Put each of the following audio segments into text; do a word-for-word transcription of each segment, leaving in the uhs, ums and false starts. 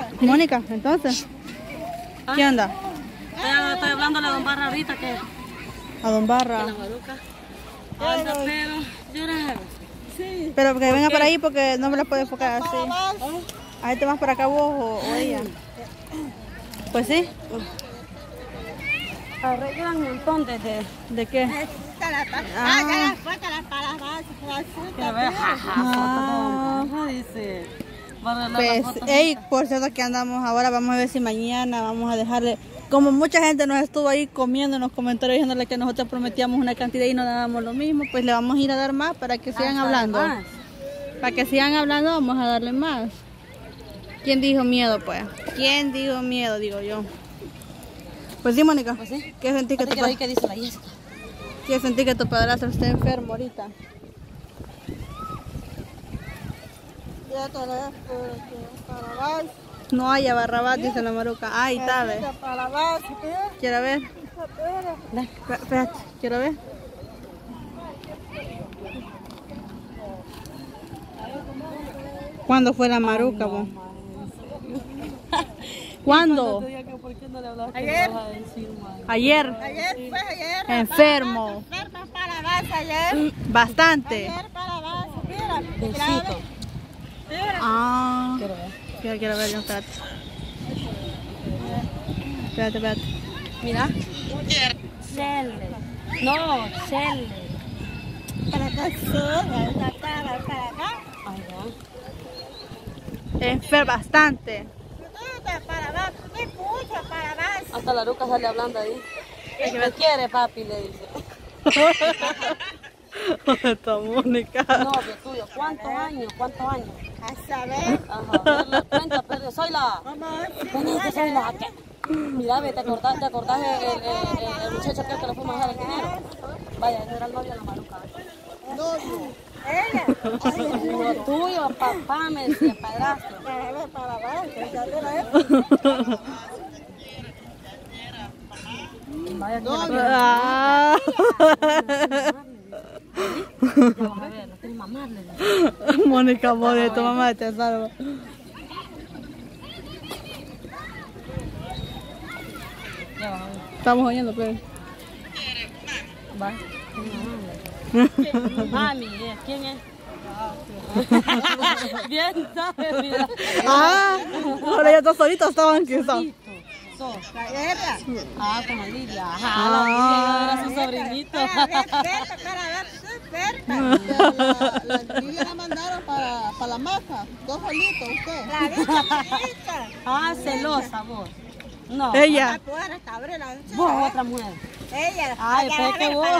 Mónica, entonces, ¿Ah? ¿qué onda? Estoy, estoy hablando a Don Barra ahorita que... A Don Barra. En la Maruca. Anda, pero... Llorar. Sí. Pero que venga por ahí porque no me la puede enfocar así. ¿A este más para acá vos o, o ella? Pues sí. Arreglan un montón de... ¿De, ¿De qué? Ah, ya las fotos, las palabras, Quiero ver, jaja, foto, dice. Pues, hey, por cierto que andamos ahora, vamos a ver si mañana vamos a dejarle, como mucha gente nos estuvo ahí comiendo en los comentarios diciéndole que nosotros prometíamos una cantidad y no dábamos lo mismo, pues le vamos a ir a dar más para que sigan hablando. Para que sigan hablando vamos a darle más. ¿Quién dijo miedo, pues? ¿Quién dijo miedo, digo yo? Pues sí, Mónica. Pues sí. ¿Qué sentís que tu padre? ¿Qué dice la Jessica? ¿Qué sentís que tu padrastro esté enfermo ahorita? No haya Barrabás, dice la Maruca. Ay, está, ve. Quiero ver. Espérate, quiero ver. ¿Cuándo fue la Maruca, vos? ¿Cuándo? Ayer. Ayer. Ayer fue ayer. Enfermo. Enfermo para base ayer. Bastante. Ayer para base. Mira, Besito. mira. Ah. Quiero ver. Quiero, quiero ver, espérate. Espérate, espérate. Mira. Cele. No, Cele. Para acá, para acá, para acá. Ay, Enfermo, bastante. Para abajo, me pucha para abajo. hasta la Ruca sale hablando ahí. ¿Qué quiere, papi? Le dice. Esta Mónica. Novio tuyo. ¿Cuántos años? ¿Cuántos años? A saber. Ajá. Dale cuenta, pero soy la... Venite, soy la... Mira, ve, ¿te acordás, te acordás el, el, el, el muchacho aquel que le fuimos a dejar el dinero? Vaya, ese era el novio de la Maruca. Novio. Ella. Lo tuyo, papá, me decía, padrastro. Para abajo, ya era eso. Vaya, que Ah. ya vas a ver, no tienes mamá, le digo. Mónica, mode, tu mamá te salva. Ya vas a ver. Estamos oyendo, pero. Va. Mami, ¿eh? ¿Quién es? Bien, sabes, mira. Ah, ahora ya todos solitos estaban quizás. So. La guerra. Ah, como Lidia. Ajá, la Lidia era su sobrinito. Para ver, cerca, para ver, cerca. La, la niña la mandaron para, para la masa, dos solitos, usted. La rica, Ah, celosa vos. No. Ella. Vos, otra mujer. Ella. Ay, pues que vos.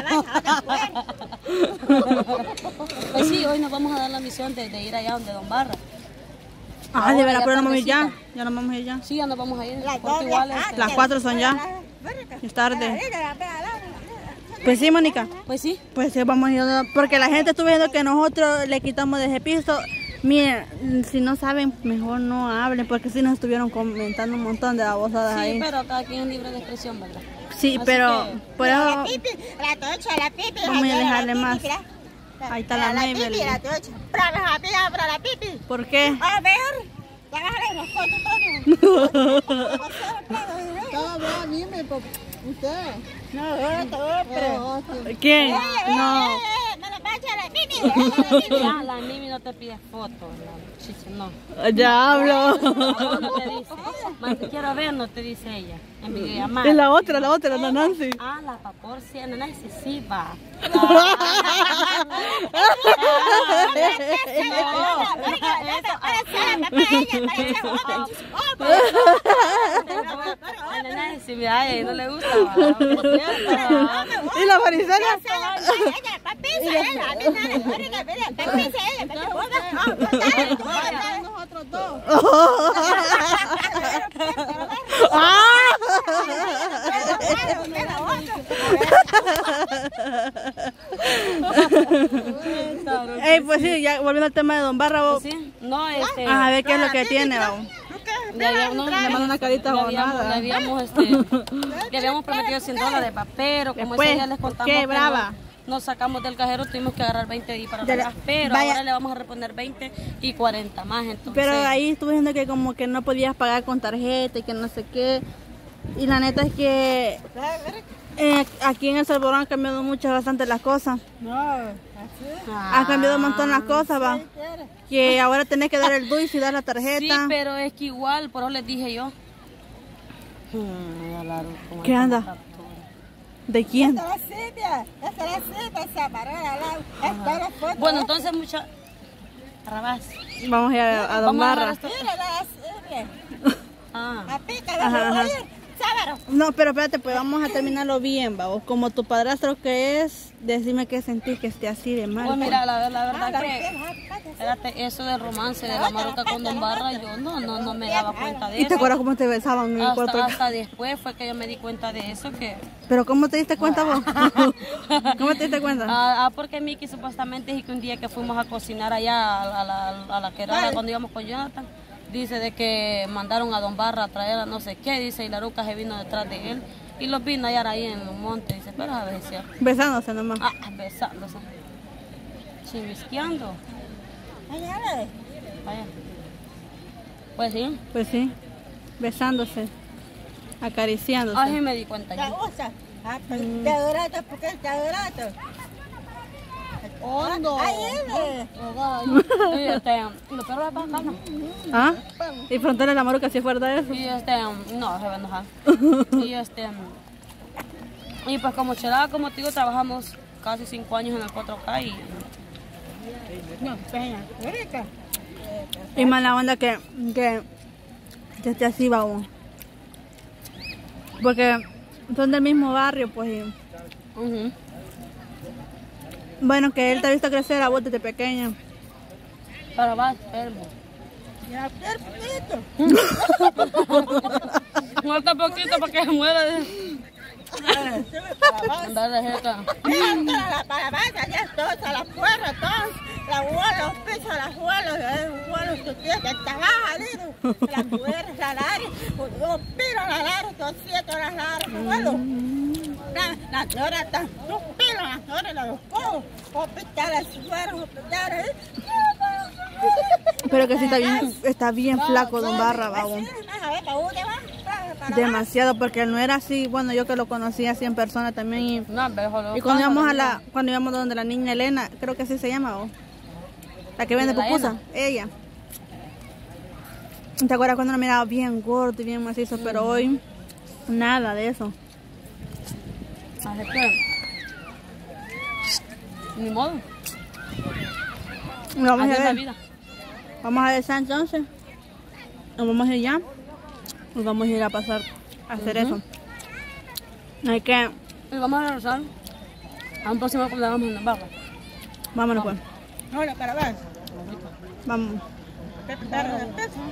Pues sí, hoy nos vamos a dar la misión de, de ir allá donde Don Barra. Ah, de verdad, pero no vamos a ir ya. tardecita. Ya no vamos a ir ya. Sí, ya nos vamos a ir. Las Porque dos igual ya- este- Las cuatro son ya. Es tarde. Pues sí, Mónica. Pues sí. Pues sí, vamos a ir. Porque la gente estuvo viendo que nosotros le quitamos de ese piso. Miren, si no saben, mejor no hablen. Porque sí nos estuvieron comentando un montón de babosadas Sí, ahí. pero cada quien es libre de expresión, ¿verdad? Sí, Así pero que- por eso La pipi, la tocha, la pipi. vamos a dejarle más. Mira. Ahí está la La Maybelline. pipi, la tocha. Para la pipi, para la pipi. ¿Por qué? A ver. Bájale los fotos todos. Estaba brava, dime, por usted. No, otro, otro. Oh, sí. ¿Quién? Eh, No. eh, eh, no le pases a la pipi. La pipi. Ya, la Mimi no te pide fotos, la chicha, no. Ya hablo. No, no te dice. Más te quiero ver, no te dice ella. En videollamada. Es la otra, la otra, la Nancy. Ah, la vapor, sí, en Nancy sí va. En Nancy, mira, a ella no le gusta. ¿Y la Marisela? Nosotros dos. Ey, pues sí, ya volviendo al tema de Don Barra, vos. Sí, no, este. A ver qué es lo que tiene, vamos. Le habíamos, Le mando una carita le habíamos, abonada. le habíamos, este, le habíamos prometido cien dólares, pa, pero como Después, ese día les contamos ¿qué? que Brava. no- nos sacamos del cajero, tuvimos que agarrar veinte y para De la- atrás, pero vaya. ahora le vamos a reponer veinte y cuarenta más, entonces. Pero ahí estuve diciendo que como que no podías pagar con tarjeta y que no sé qué. Y la neta es que eh, aquí en El Salvador han cambiado mucho, bastante las cosas. No, así. Ah, Han cambiado un montón las cosas, va. ¿Quieres? Que ahora tenés que dar el dulce y dar la sí, tarjeta. pero es que igual, por eso les dije yo. Hmm, ya la- como ¿Qué esta anda? captura. ¿De quién? Esta es la Silvia. Esta es la Silvia, esa parada al lado. Esta es la foto. Bueno, entonces mucha... Rabás. Vamos a ir a, a Don Vamos a agarrar Barra. esto. Mira la Silvia. Ah. La pica, Ajá, la ajá. oír. Sábaro. No, pero espérate, pues vamos a terminarlo bien, vamos. Como tu padrastro que es, decime qué sentís que esté así de mal. Pues mira, la, la Ah, verdad la que... pica, Espérate, eso del romance de la maruca con Don Barra, yo no, no, no me daba cuenta de ¿Y te eso. acuerdas cómo te besaban en el cuarto? Hasta, hasta después fue que yo me di cuenta de eso, que... ¿Pero cómo te diste cuenta vos? ¿Cómo te diste cuenta? Ah, ah, porque Miki supuestamente dice que un día que fuimos a cocinar allá a, la, a la, a la quebrada cuando íbamos con Jonathan, dice de que mandaron a Don Barra a traer a no sé qué, dice, y la ruca se vino detrás de él y los vino a hallar ahí en un monte, dice, pero a ver si es cierto. Besándose nomás. Ah, besándose, chivisqueando, Ay, dale. vaya. Pues sí, Pues sí, besándose, acariciándose. así me di cuenta La yo. usa. Ah, pero te adoraste, ¿por qué te adoraste? Hondo. Ahí viene. Y este, los perros de acá, no. ¿Ah? Y preguntarle a la maruca si es verdad eso. Y este, no, se va a enojar. Y este, y pues como chelada, como te digo, trabajamos casi cinco años en el cuatro K y No, peña. Rica. Y mala onda que, que, que esté así, vamos. Porque son del mismo barrio, pues. y- ujú. bueno, que él te ha visto crecer a vos desde pequeña. Pero va enfermo. Ya, perfecto. Falta poquito para que se muera. de- En vez de jeta. Mira, la palabaza, ya todo, la puerta, todo. La hueá, los pisos, las huelas, los huelos, tu tía, que está baja, digo. Las puertas, la lares, los pilos, la lares, los siete, las lares, los huelos. Las horas están, los pilos, las horas, los codos. Hospitales, sueros, hospitales. Pero que sí está bien, está bien flaco Don Barra, vamos. Demasiado, porque él no era así. Bueno, yo que lo conocí así en persona también. Y, No, mejor lo y cuando pasa, íbamos a ¿no? la, cuando íbamos donde la niña Elena, creo que así se llama, ¿o? La que vende ¿La pupusa, Elena? ella. ¿Te acuerdas cuando lo miraba bien gordo y bien macizo? Pero hoy, nada de eso. Así que, ni modo. Y vamos Así a es la ver. vida. Vamos a ver entonces. Nos vamos a ir ya. Nos vamos a ir a pasar a hacer eso. Hay que. Y vamos a regresar a un próximo cuando vamos en Barra. Vámonos pues. Ahora, para ver. Vamos. Pepe,